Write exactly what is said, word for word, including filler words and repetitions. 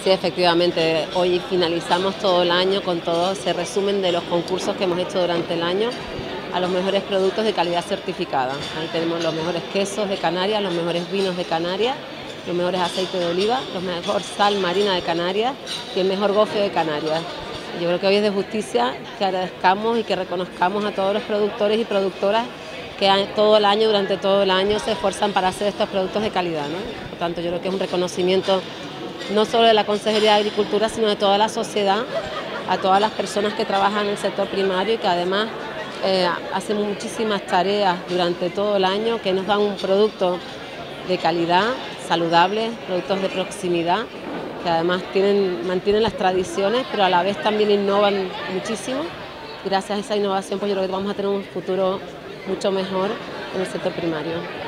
Sí, efectivamente, hoy finalizamos todo el año con todo ese resumen de los concursos que hemos hecho durante el año a los mejores productos de calidad certificada. Ahí tenemos los mejores quesos de Canarias, los mejores vinos de Canarias, los mejores aceites de oliva, la mejor sal marina de Canarias y el mejor gofio de Canarias. Yo creo que hoy es de justicia que agradezcamos y que reconozcamos a todos los productores y productoras que todo el año, durante todo el año, se esfuerzan para hacer estos productos de calidad, ¿no? Por tanto, yo creo que es un reconocimiento no solo de la Consejería de Agricultura, sino de toda la sociedad, a todas las personas que trabajan en el sector primario y que además eh, hacen muchísimas tareas durante todo el año, que nos dan un producto de calidad, saludable, productos de proximidad, que además tienen, mantienen las tradiciones, pero a la vez también innovan muchísimo. Gracias a esa innovación, pues yo creo que vamos a tener un futuro mucho mejor en el sector primario.